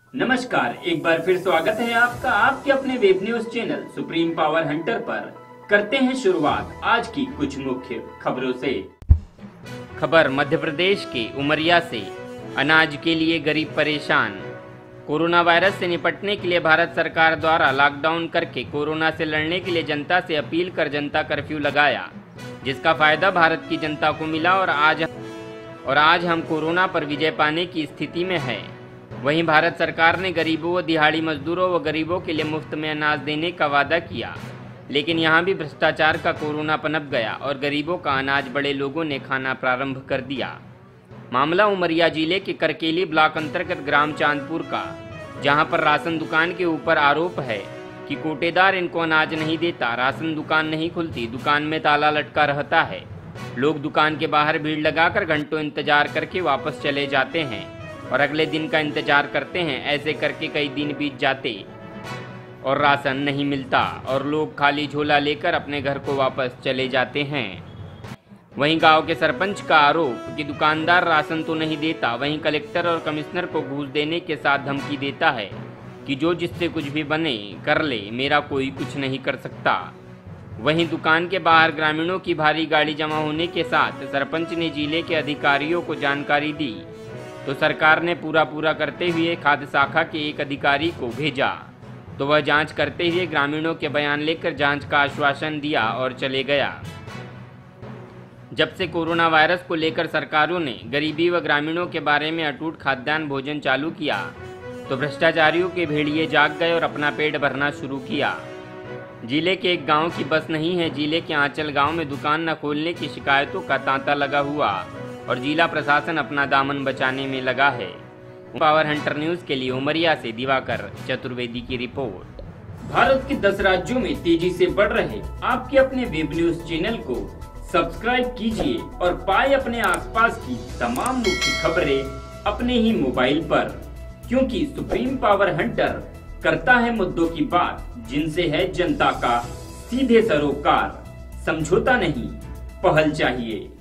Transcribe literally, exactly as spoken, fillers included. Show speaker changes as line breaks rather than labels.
नमस्कार, एक बार फिर स्वागत है आपका आपके अपने web news channel Supreme Power Hunter पर। करते हैं शुरुआत आज की कुछ मुख्य खबरों से। खबर मध्य प्रदेश के उमरिया से। अनाज के लिए गरीब परेशान। कोरोना वायरस से निपटने के लिए भारत सरकार द्वारा लॉकडाउन करके कोरोना से लड़ने के लिए जनता से अपील कर जनता कर्फ्यू लगाया, जिसका फायदा भारत की जनता को मिला और आज और आज हम कोरोना पर विजय पाने की स्थिति में है। वहीं भारत सरकार ने गरीबों व दिहाड़ी मजदूरों व गरीबों के लिए मुफ्त में अनाज देने का वादा किया, लेकिन यहां भी भ्रष्टाचार का कोरोना पनप गया और गरीबों का अनाज बड़े लोगों ने खाना प्रारंभ कर दिया। मामला उमरिया जिले के करकेली ब्लॉक अंतर्गत ग्राम चांदपुर का, जहां पर राशन दुकान के ऊपर आरोप है कि कोटेदार इनको अनाज नहीं देता, राशन दुकान नहीं खुलती, दुकान में ताला लटका रहता है। लोग दुकान के बाहर भीड़ लगाकर घंटों इंतजार करके वापस चले जाते हैं और अगले दिन का इंतजार करते हैं। ऐसे करके कई दिन बीत जाते और राशन नहीं मिलता और लोग खाली झोला लेकर अपने घर को वापस चले जाते हैं। वहीं गांव के सरपंच का आरोप कि दुकानदार राशन तो नहीं देता, वहीं कलेक्टर और कमिश्नर को घूस देने के साथ धमकी देता है कि जो जिससे कुछ भी बने कर ले, मेरा कोई कुछ नहीं कर सकता। वहीं दुकान के बाहर ग्रामीणों की भारी गाड़ी जमा होने के साथ सरपंच ने जिले के अधिकारियों को जानकारी दी, तो सरकार ने पूरा पूरा करते हुए खाद्य शाखा के एक अधिकारी को भेजा, तो वह जांच करते हुए ग्रामीणों के बयान लेकर जांच का आश्वासन दिया और चले गया। जब से कोरोना वायरस को लेकर सरकारों ने गरीबी व ग्रामीणों के बारे में अटूट खाद्यान्न भोजन चालू किया, तो भ्रष्टाचारियों के भेड़िए जाग गए और अपना पेट भरना शुरू किया। जिले के एक गांव की बस नहीं है, जिले के आंचल गांव में दुकान न खोलने की शिकायतों का तांता लगा हुआ और जिला प्रशासन अपना दामन बचाने में लगा है। पावर हंटर न्यूज के लिए उमरिया से दिवाकर चतुर्वेदी की रिपोर्ट। भारत के दस राज्यों में तेजी से बढ़ रहे आपके अपने वेब न्यूज चैनल को सब्सक्राइब कीजिए और पाए अपने आसपास की तमाम मुख्य खबरें अपने ही मोबाइल पर, क्योंकि सुप्रीम पावर हंटर करता है मुद्दों की बात, जिनसे है जनता का सीधे सरोकार। समझौता नहीं, पहल चाहिए।